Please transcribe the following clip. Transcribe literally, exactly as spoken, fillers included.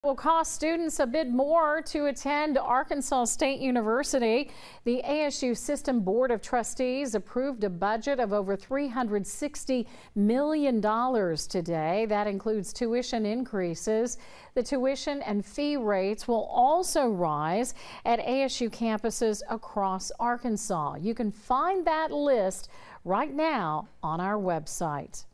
Will cost students a bit more to attend Arkansas State University. The A S U System Board of Trustees approved a budget of over three hundred sixty million dollars today. That includes tuition increases. The tuition and fee rates will also rise at A S U campuses across Arkansas. You can find that list right now on our website.